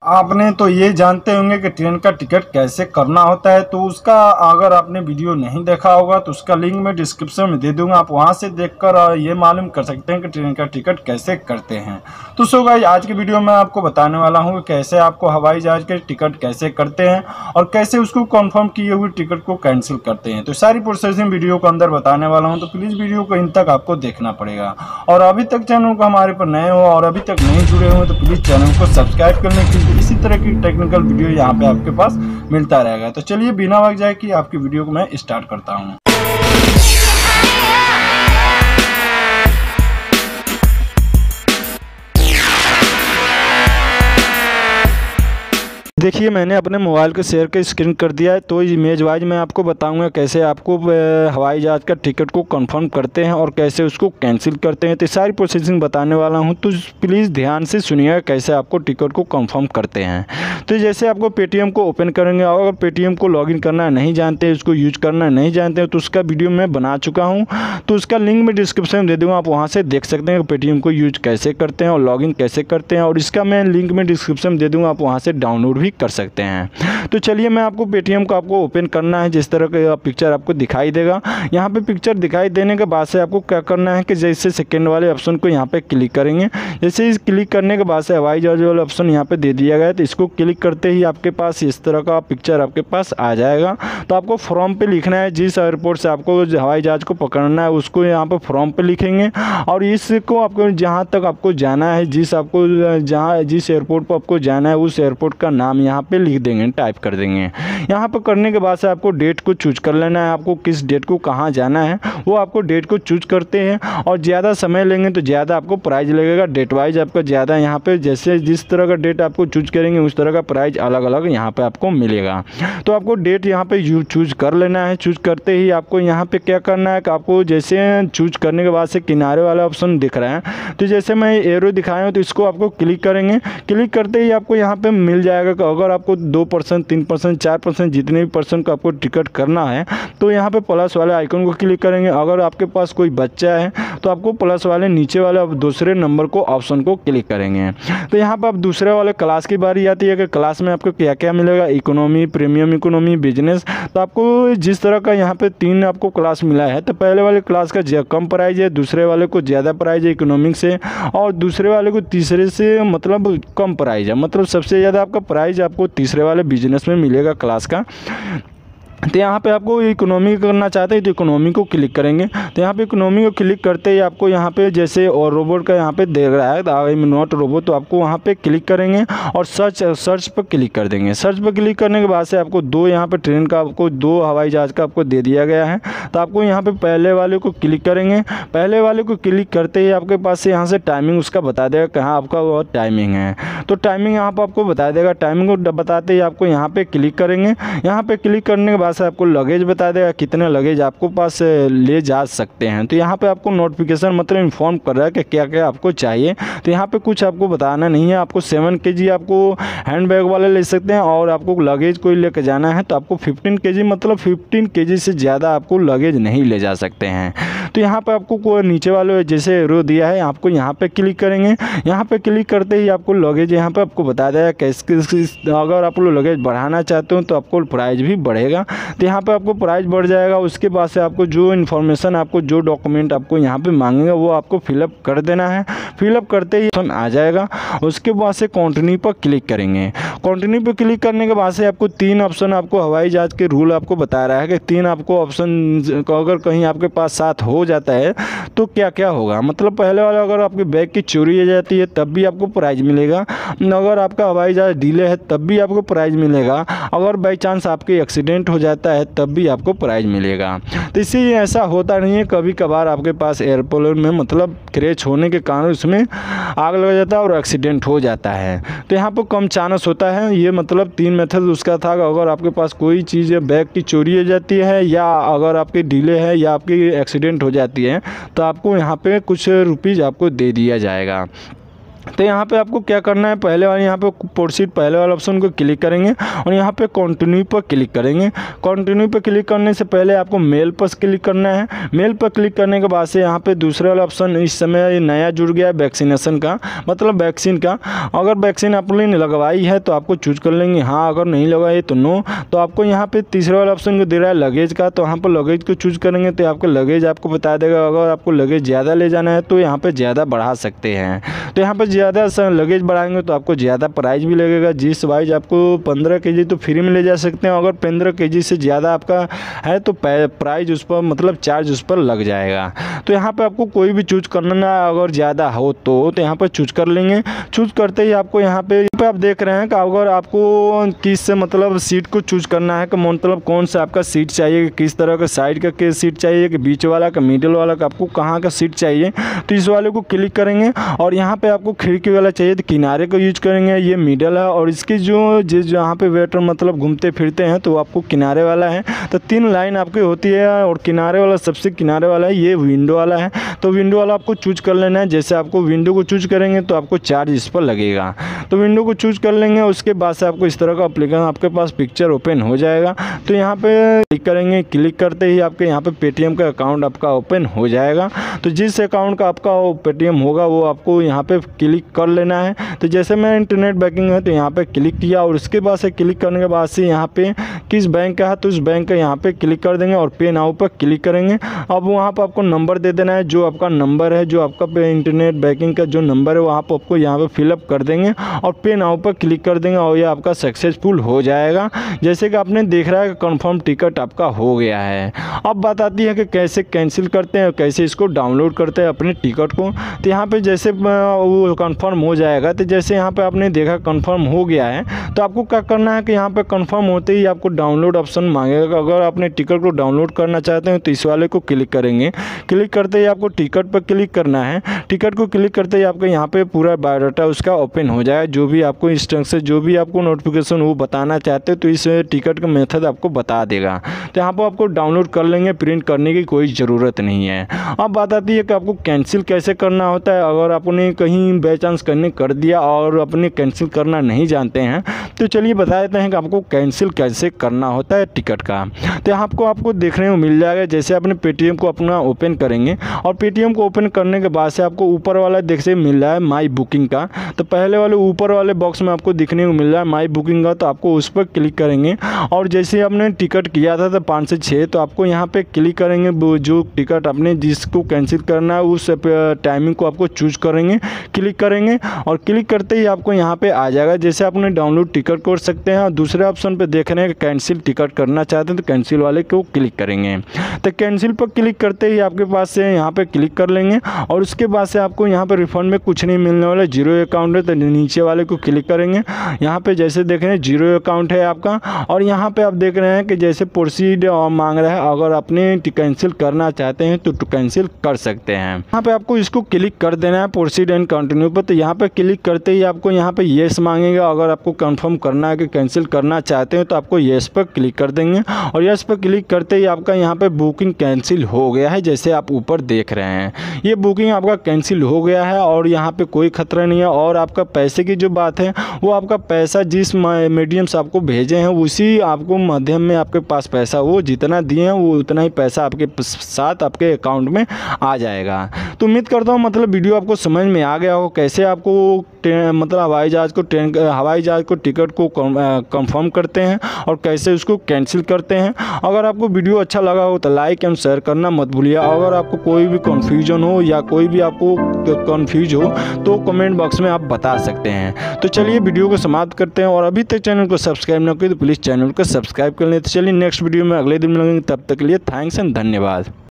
आपने तो ये जानते होंगे कि ट्रेन का टिकट कैसे करना होता है, तो उसका अगर आपने वीडियो नहीं देखा होगा तो उसका लिंक मैं डिस्क्रिप्शन में दे दूंगा। आप वहां से देखकर ये मालूम कर सकते हैं कि ट्रेन का टिकट कैसे करते हैं। तो सो गाइस, आज की वीडियो में आपको बताने वाला हूँ कि कैसे आपको हवाई जहाज के टिकट कैसे करते हैं और कैसे उसको कन्फर्म किए हुए टिकट को कैंसिल करते हैं। तो सारी प्रोसेसिंग वीडियो को अंदर बताने वाला हूँ, तो प्लीज़ वीडियो को इन तक आपको देखना पड़ेगा। और अभी तक चैनल को हमारे पर नए हो और अभी तक नहीं जुड़े हुए तो प्लीज़ चैनल को सब्सक्राइब करने के लिए इसी तरह की टेक्निकल वीडियो यहाँ पे आपके पास मिलता रहेगा। तो चलिए बिना वक्त जाए कि आपकी वीडियो को मैं स्टार्ट करता हूँ। देखिए, मैंने अपने मोबाइल के शेयर के स्क्रीन कर दिया है। तो इमेज वाइज मैं आपको बताऊंगा कैसे आपको हवाई जहाज़ का टिकट को कंफर्म करते हैं और कैसे उसको कैंसिल करते हैं। तो सारी प्रोसेसिंग बताने वाला हूं, तो प्लीज़ ध्यान से सुनिएगा कैसे आपको टिकट को कंफर्म करते हैं। तो जैसे आपको पेटीएम को ओपन करेंगे और अगर पेटीएम को लॉगिन करना नहीं जानते, उसको यूज करना नहीं जानते तो उसका वीडियो मैं बना चुका हूँ, तो उसका लिंक मैं डिस्क्रिप्शन में दे दूँगा। आप वहाँ से देख सकते हैं कि पेटीएम को यूज कैसे करते हैं और लॉगिन कैसे करते हैं, और इसका मैं लिंक में डिस्क्रिप्शन में दे दूँगा। आप वहाँ से डाउनलोड भी कर सकते हैं। तो चलिए, मैं आपको पेटीएम को आपको ओपन करना है। जिस तरह का पिक्चर आपको दिखाई देगा, यहाँ पे पिक्चर दिखाई देने के बाद से आपको क्या करना है कि जैसे सेकंड वाले ऑप्शन को यहाँ पे क्लिक करेंगे। जैसे इस क्लिक करने के बाद से हवाई जहाज वाला ऑप्शन यहाँ पे दे दिया गया है, तो इसको क्लिक करते ही आपके पास इस तरह का पिक्चर आपके पास आ जाएगा। तो आपको फॉर्म पे लिखना है, जिस एयरपोर्ट से आपको हवाई जहाज को पकड़ना है उसको यहाँ पे फॉर्म पे लिखेंगे, और इसको आपको जहाँ तक आपको जाना है, जिस एयरपोर्ट पर आपको जाना है उस एयरपोर्ट का नाम यहाँ पे लिख देंगे, टाइप कर देंगे। यहाँ पर करने के बाद से आपको डेट को चूज कर लेना है। आपको किस डेट को कहाँ जाना है वो आपको डेट को चूज करते हैं, और ज़्यादा समय लेंगे तो ज़्यादा आपको प्राइस लगेगा। डेट वाइज आपका ज़्यादा यहाँ पे जैसे जिस तरह का डेट आपको चूज करेंगे उस तरह का प्राइस अलग अलग यहाँ पे आपको मिलेगा। तो आपको डेट यहाँ पे चूज कर लेना है। चूज करते ही आपको यहाँ पे क्या करना है कि आपको जैसे चूज करने के बाद से किनारे वाला ऑप्शन दिख रहा है, तो जैसे मैं एरो दिखाया हूँ तो इसको आपको क्लिक करेंगे। क्लिक करते ही आपको यहाँ पे मिल जाएगा कि अगर आपको 2%, 3%, 4% जितने भी परसेंट का आपको टिकट करना है तो यहाँ पे प्लस वाले आइकन को क्लिक करेंगे। अगर आपके पास कोई बच्चा है तो आपको प्लस वाले नीचे वाले दूसरे नंबर को ऑप्शन को क्लिक करेंगे। तो यहाँ पर अब दूसरे वाले क्लास की बारी आती है कि क्लास में आपको क्या क्या मिलेगा, इकोनॉमी, प्रीमियम इकोनॉमी, बिजनेस। तो आपको जिस तरह का यहाँ पे 3 आपको क्लास मिला है, तो पहले वाले क्लास का कम प्राइस है, दूसरे वाले को ज़्यादा प्राइस है इकोनॉमिक से, और दूसरे वाले को तीसरे से मतलब कम प्राइस है। मतलब सबसे ज़्यादा आपका प्राइस आपको तीसरे वाले बिजनेस में मिलेगा क्लास का। तो यहाँ पे आपको इकोनॉमी करना चाहते हैं तो इकोनॉमी को क्लिक करेंगे। तो यहाँ पे इकोनॉमी को क्लिक करते ही आपको यहाँ पे जैसे और रोबोट का यहाँ पे दे रहा है आई एम नॉट रोबोट, तो आपको वहाँ पे क्लिक करेंगे और सर्च पर क्लिक कर देंगे। सर्च पर क्लिक करने के बाद से आपको 2 यहाँ पे ट्रेन का आपको 2 हवाई जहाज़ का आपको दे दिया गया है। तो आपको यहाँ पे पहले वाले को क्लिक करेंगे। पहले वाले को क्लिक करते ही आपके पास से यहाँ से टाइमिंग उसका बता देगा कहाँ आपका वो टाइमिंग है। तो टाइमिंग यहाँ पर आपको बता देगा। टाइमिंग को बताते ही आपको यहाँ पे क्लिक करेंगे। यहाँ पे क्लिक करने के बाद से आपको लगेज बता देगा कितने लगेज आपको पास ले जा सकते हैं। तो यहाँ पे आपको नोटिफिकेशन मतलब इन्फॉर्म कर रहा है कि क्या क्या आपको चाहिए। तो यहाँ पे कुछ आपको बताना नहीं है। आपको 7 kg आपको हैंड बैग वाले ले सकते हैं, और आपको लगेज कोई लेकर जाना है तो आपको 15 kg मतलब 15 kg से ज़्यादा आपको लगेज नहीं ले जा सकते हैं। तो यहाँ पे आपको कोई नीचे वाले जैसे एरो दिया है आपको यहाँ पे क्लिक करेंगे। यहाँ पे क्लिक करते ही आपको लगेज यहाँ पे आपको बता देगा कैसे अगर आप लोग लगेज बढ़ाना चाहते हो तो आपको प्राइस भी बढ़ेगा। तो यहाँ पे आपको प्राइस बढ़ जाएगा। उसके बाद से आपको जो इन्फॉर्मेशन आपको जो डॉक्यूमेंट आपको यहाँ पे मांगेगा वो आपको फिलअप कर देना है। फिलअप करते ही ऑप्शन आ जाएगा। उसके बाद से कंटिन्यू पर क्लिक करेंगे। कंटिन्यू पर क्लिक करने के बाद से आपको 3 ऑप्शन आपको हवाई जहाज के रूल आपको बता रहा है कि 3 आपको ऑप्शन अगर कहीं आपके पास साथ हो जाता है तो क्या क्या होगा। मतलब पहले वाला अगर आपके बैग की चोरी हो जाती है तब भी आपको प्राइज मिलेगा। अगर आपका हवाई जहाज डिले है तब भी आपको प्राइज मिलेगा। अगर बाई चांस आपके एक्सीडेंट हो जाता है तब भी आपको प्राइज मिलेगा। तो इससे ऐसा होता नहीं है, कभी कभार आपके पास एयरपोर्ट में मतलब क्रैश होने के कारण उसमें आग लग जाता है और एक्सीडेंट हो जाता है। तो यहाँ पर कम चांस होता है। ये मतलब 3 मेथड उसका था। अगर आपके पास कोई चीज़ बैग की चोरी हो जाती है, या अगर आपकी डिले है, या आपकी एक्सीडेंट हो जाती है, तो आपको यहाँ पे कुछ रुपीज़ आपको दे दिया जाएगा। तो यहाँ पे आपको क्या करना है, पहले वाले यहाँ पे प्रोसीड पहले वाले ऑप्शन को क्लिक करेंगे और यहाँ पे कंटिन्यू पर क्लिक करेंगे। कंटिन्यू पर क्लिक करने से पहले आपको मेल पर क्लिक करना है। मेल पर क्लिक करने के बाद से यहाँ पे दूसरा वाला ऑप्शन इस समय नया जुड़ गया है वैक्सीनेशन का, मतलब वैक्सीन का। अगर वैक्सीन आपने लगवाई है तो आपको चूज कर लेंगे हाँ, अगर नहीं लगवाई तो नो। तो आपको यहाँ पे तीसरा वाला ऑप्शन को दे रहा है लगेज का, तो यहाँ पर लगेज को चूज करेंगे तो आपका लगेज आपको बता देगा। अगर आपको लगेज ज़्यादा ले जाना है तो यहाँ पर ज़्यादा बढ़ा सकते हैं। तो यहाँ पर ज़्यादा लगेज बढ़ाएंगे तो आपको ज़्यादा प्राइस भी लगेगा, जिस वाइज आपको 15 केजी तो फ्री में ले जा सकते हैं। अगर 15 केजी से ज़्यादा आपका है तो प्राइस उस पर मतलब चार्ज उस पर लग जाएगा। तो यहाँ पे आपको कोई भी चूज करना है, अगर ज़्यादा हो तो यहाँ पर चूज कर लेंगे। चूज करते ही आपको यहाँ पे आप देख रहे हैं कि अगर आपको किस मतलब सीट को चूज करना है कि मतलब कौन सा आपका सीट चाहिए, किस तरह का साइड का सीट चाहिए, कि बीच वाला का मिडिल वाला का, आपको कहाँ का सीट चाहिए। तो इस वाले को क्लिक करेंगे और यहाँ पे आपको खिड़की वाला चाहिए तो किनारे को यूज करेंगे, ये मिडल है। और इसकी जो जहाँ पे वेटर मतलब घूमते फिरते हैं तो आपको किनारे वाला है। तो 3 लाइन आपकी होती है और किनारे वाला सबसे किनारे वाला है, ये विंडो वाला है। तो विंडो वाला आपको चूज कर लेना है। जैसे आपको विंडो को चूज करेंगे तो आपको चार्ज इस पर लगेगा। तो विंडो को चूज कर लेंगे, उसके बाद से आपको इस तरह का एप्लीकेशन आपके पास पिक्चर ओपन हो जाएगा। तो यहाँ पे क्लिक करेंगे, क्लिक करते ही आपके यहाँ पे पेटीएम का अकाउंट आपका ओपन हो जाएगा। तो जिस अकाउंट का आपका पेटीएम होगा वो आपको यहाँ पे क्लिक कर लेना है। तो जैसे मैं इंटरनेट बैंकिंग है तो यहाँ पे क्लिक किया और उसके बाद से क्लिक करने के बाद से यहाँ पे किस बैंक का है तो उस बैंक का यहाँ पे क्लिक कर देंगे और पे नाउ पर क्लिक करेंगे। अब वहाँ पर आपको नंबर दे देना है, जो आपका नंबर है, जो आपका इंटरनेट बैंकिंग का जो नंबर है वहाँ पर आपको यहाँ पे फिलअप कर देंगे और पे नाउ पर क्लिक कर देंगे और ये आपका सक्सेसफुल हो जाएगा। जैसे कि आपने देख रहा है कि कन्फर्म टिकट आपका हो गया है। अब बात आती है कि कैसे कैंसिल करते हैं और कैसे इसको डाउनलोड करते हैं अपने टिकट को। तो यहाँ पे जैसे वो कन्फर्म हो जाएगा, तो जैसे यहाँ पे आपने देखा कन्फर्म हो गया है तो आपको क्या करना है कि यहाँ पे कन्फर्म होते ही आपको डाउनलोड ऑप्शन मांगेगा। अगर आपने टिकट को डाउनलोड करना चाहते हैं तो इस वाले को क्लिक करेंगे। क्लिक करते ही आपको टिकट पर क्लिक करना है। टिकट को क्लिक करते ही आपको यहाँ पे पूरा बायोडाटा उसका ओपन हो जाएगा, जो भी आपको इंस्ट्रक्शन, जो भी आपको नोटिफिकेशन वो बताना चाहते हो तो इस टिकट का मेथड आपको बता देगा। तो यहाँ पर आपको डाउनलोड कर लेंगे, प्रिंट करने की कोई ज़रूरत नहीं है। अब बात आती है कि आपको कैंसिल कैसे करना होता है। अगर आपने कहीं बाई चांस करने कर दिया और अपने कैंसिल करना नहीं जानते हैं तो चलिए बता देते हैं कि आपको कैंसिल कैसे करना होता है टिकट का। तो यहाँ आपको देखने को मिल जाएगा। जैसे अपने पेटीएम को अपना ओपन करेंगे और पेटीएम को ओपन करने के बाद से आपको ऊपर वाला देखने मिल रहा है माई बुकिंग का। तो पहले वाले ऊपर वाले बॉक्स में आपको दिखने को मिल रहा है माई बुकिंग का, तो आपको उस पर क्लिक करेंगे और जैसे आपने टिकट किया था तो 5 से 6 तो आपको यहाँ पे क्लिक करेंगे। जो टिकट आपने जिसको कैंसिल करना है उस टाइमिंग को आपको चूज करेंगे, क्लिक करेंगे और क्लिक करते ही आपको यहाँ पे आ जाएगा। जैसे आपने डाउनलोड टिकट कर सकते हैं और दूसरे ऑप्शन पे देख रहे हैं कि कैंसिल टिकट करना चाहते हैं तो कैंसिल वाले को क्लिक करेंगे। तो कैंसिल पर क्लिक करते ही आपके पास से यहाँ पे क्लिक कर लेंगे और उसके बाद से आपको यहाँ पे रिफंड में कुछ नहीं मिलने वाला, जीरो अकाउंट है। तो नीचे वाले को क्लिक करेंगे। यहाँ पे जैसे देख रहे हैं जीरो अकाउंट है आपका और यहाँ पे आप देख रहे हैं कि जैसे प्रोसीड मांग रहा है। अगर आपने कैंसिल करना चाहते हैं तो कैंसिल कर सकते हैं। यहाँ पे आपको इसको क्लिक कर देना है प्रोसीड एंड कंटिन्यू पर। तो यहाँ पे क्लिक करते ही आपको यहाँ पे येस मांगेगा। अगर आपको कंफर्म करना है कि कैंसिल करना चाहते हैं तो आपको येस पर क्लिक कर देंगे और येस पर क्लिक करते ही आपका यहाँ पे बुकिंग कैंसिल हो गया है। जैसे आप ऊपर देख रहे हैं ये बुकिंग आपका कैंसिल हो गया है और यहाँ पे कोई खतरा नहीं है। और आपका पैसे की जो बात है वो आपका पैसा जिस मीडियम से आपको भेजे हैं उसी आपको माध्यम में आपके पास पैसा वो जितना दिए हैं वो उतना ही पैसा आपके साथ आपके अकाउंट में आ जाएगा। तो उम्मीद करता हूँ मतलब वीडियो आपको समझ में आ गया हो कैसे आपको मतलब हवाई जहाज़ को टिकट को कंफर्म करते हैं और कैसे उसको कैंसिल करते हैं। अगर आपको वीडियो अच्छा लगा हो तो लाइक एंड शेयर करना मत भूलिए। अगर आपको कोई भी कन्फ्यूजन हो या कोई भी आपको कन्फ्यूज हो तो कमेंट बॉक्स में आप बता सकते हैं। तो चलिए वीडियो को समाप्त करते हैं और अभी तक चैनल को सब्सक्राइब न करें तो प्लीज़ चैनल को सब्सक्राइब कर लें। तो चलिए नेक्स्ट वीडियो में अगले दिन मिलेंगे, तब तक के लिए थैंक्स एंड धन्यवाद।